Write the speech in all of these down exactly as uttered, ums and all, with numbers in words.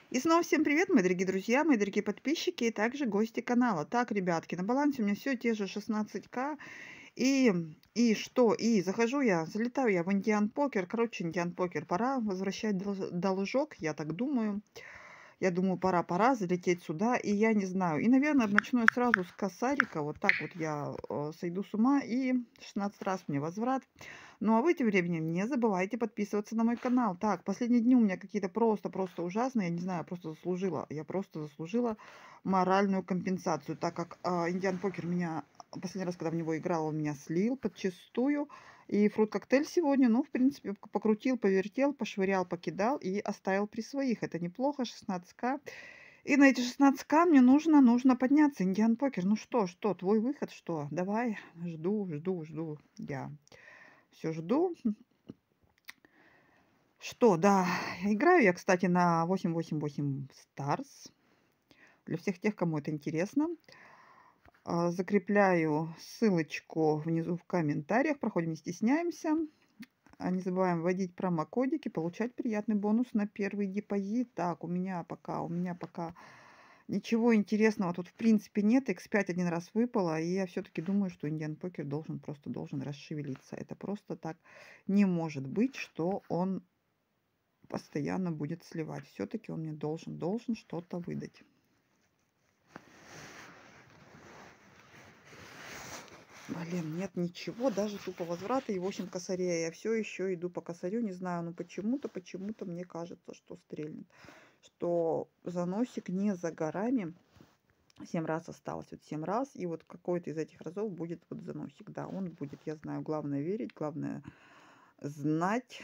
И снова всем привет, мои дорогие друзья, мои дорогие подписчики и также гости канала. Так, ребятки, на балансе у меня все те же шестнадцать ка. И, и что? И захожу я, залетаю я в Индиан Покер. Короче, Индиан Покер, пора возвращать дол- должок, я так думаю. Я думаю, пора, пора залететь сюда, и я не знаю. И, наверное, начну я сразу с косарика. Вот так вот я э, сойду с ума, и шестнадцать раз мне возврат. Ну, а в это время не забывайте подписываться на мой канал. Так, последние дни у меня какие-то просто-просто ужасные. Я не знаю, я просто заслужила. Я просто заслужила моральную компенсацию, так как а, Индиан Покер меня, последний раз, когда в него играл, он меня слил подчистую. И фрукт-коктейль сегодня, ну, в принципе, п- покрутил, повертел, пошвырял, покидал и оставил при своих. Это неплохо, шестнадцать ка. И на эти шестнадцать ка мне нужно, нужно подняться. Индиан Покер, ну что, что, твой выход, что? Давай, жду, жду, жду. Я все жду. Что, да, играю я, кстати, на восемь восемь восемь Stars. Для всех тех, кому это интересно. А, Закрепляю ссылочку внизу в комментариях. Проходим, не стесняемся. А Не забываем вводить промокодики, получать приятный бонус на первый депозит. Так, у меня пока, у меня пока ничего интересного тут в принципе нет. икс пять один раз выпало, и я все-таки думаю, что Индиан Покер должен просто должен расшевелиться. Это просто так не может быть, что он постоянно будет сливать. Все-таки он мне должен, должен что-то выдать. Блин, нет ничего, даже тупо возврата и восемь косарей. Я все еще иду по косарю, не знаю, но почему-то, почему-то мне кажется, что стрельнет. Что заносик не за горами. семь раз осталось, вот семь раз, и вот какой-то из этих разов будет вот заносик. Да, он будет, я знаю, главное верить, главное знать.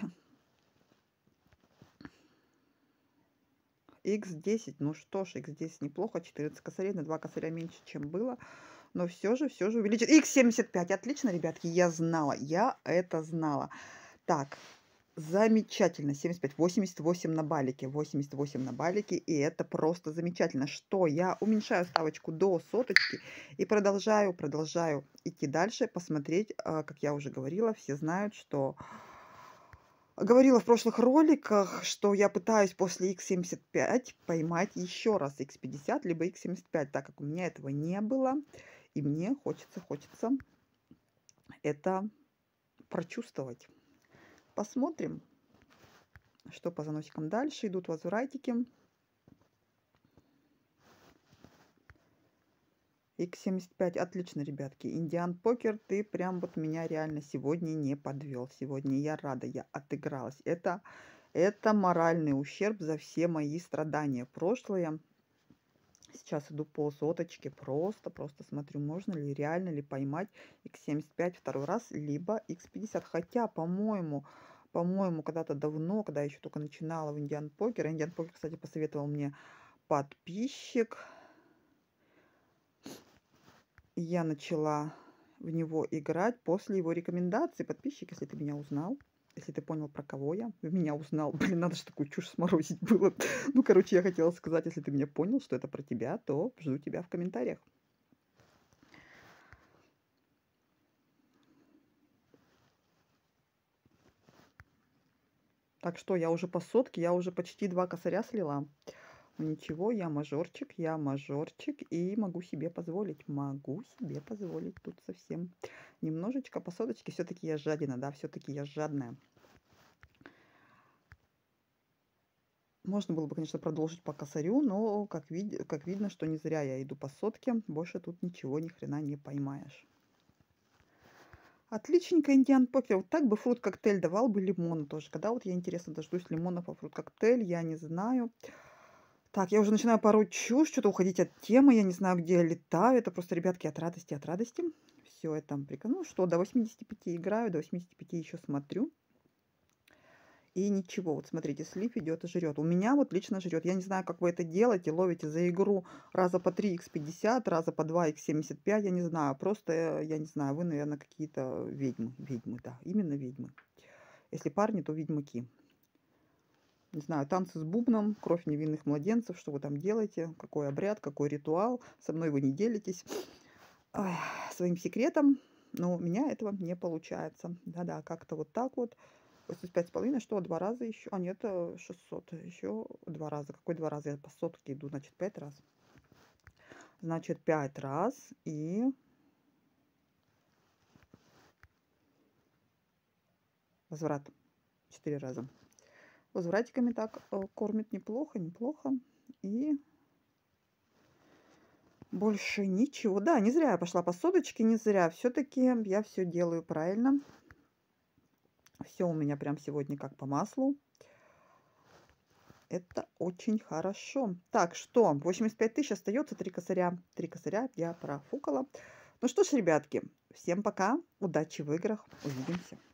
икс десять, ну что ж, икс десять неплохо, четырнадцать косарей, на два косаря меньше, чем было. Но все же, все же увеличит. икс семьдесят пять, отлично, ребятки, я знала, я это знала. Так, замечательно, семьдесят пять, восемьдесят восемь на балике, восемьдесят восемь на балике, и это просто замечательно. Что я уменьшаю ставочку до соточки и продолжаю, продолжаю идти дальше, посмотреть, а, как я уже говорила, все знают, что говорила в прошлых роликах, что я пытаюсь после икс семьдесят пять поймать еще раз икс пятьдесят, либо икс семьдесят пять, так как у меня этого не было. И мне хочется, хочется это прочувствовать. Посмотрим, что по заносикам дальше. Идут возвратики. икс семьдесят пять, отлично, ребятки. Индиан Покер, ты прям вот меня реально сегодня не подвел. Сегодня я рада, я отыгралась. Это, это моральный ущерб за все мои страдания прошлые. Сейчас иду по соточке, просто, просто смотрю, можно ли, реально ли поймать икс семьдесят пять второй раз, либо икс пятьдесят. Хотя, по-моему, по-моему, когда-то давно, когда я еще только начинала в Индиан Покер, Индиан Покер, кстати, посоветовал мне подписчик, я начала в него играть после его рекомендаций. Подписчик, если ты меня узнал, если ты понял, про кого я, меня узнал. Блин, надо же такую чушь сморозить было. Ну, короче, я хотела сказать, если ты меня понял, что это про тебя, то жду тебя в комментариях. Так что я уже по сотке, я уже почти два косаря слила. Ну ничего, я мажорчик, я мажорчик и могу себе позволить. Могу себе позволить тут совсем немножечко по соточке. Все-таки я жадина, да, все-таки я жадная. Можно было бы, конечно, продолжить по косарю, но как, вид как видно, что не зря я иду по сотке. Больше тут ничего ни хрена не поймаешь. Отличненько, Индиан Покер. Вот так бы фрукт-коктейль давал бы лимона тоже. Когда вот я, интересно, дождусь лимона по фрукт-коктейль, я не знаю. Так, я уже начинаю пороть чушь, что-то уходить от темы. Я не знаю, где я летаю. Это просто, ребятки, от радости, от радости. Все это прикольно. Ну что, до восьмидесяти пяти играю, до восьмидесяти пяти еще смотрю. И ничего, вот смотрите, слив идет и жрет. У меня вот лично жрет. Я не знаю, как вы это делаете, ловите за игру раза по три икс пятьдесят, раза по два икс семьдесят пять, я не знаю. Просто, э, я не знаю, вы, наверное, какие-то ведьмы. Ведьмы, да, именно ведьмы. Если парни, то ведьмаки. Не знаю, танцы с бубном, кровь невинных младенцев, что вы там делаете, какой обряд, какой ритуал. Со мной вы не делитесь ой, своим секретом, но у меня этого не получается. Да-да, как-то вот так вот. восемьдесят пять с половиной, что два раза еще? А нет, э, шестьсот. Еще два раза. Какой два раза? Я по сотке иду, значит, пять раз. Значит, пять раз и возврат четыре раза. Возвратиками так э, кормит неплохо, неплохо. И больше ничего. Да, не зря я пошла по соточке, не зря. Все-таки я все делаю правильно. Все у меня прям сегодня как по маслу. Это очень хорошо. Так, что, восемьдесят пять тысяч остается, три косаря. Три косаря я профукала. Ну что ж, ребятки, всем пока. Удачи в играх. Увидимся.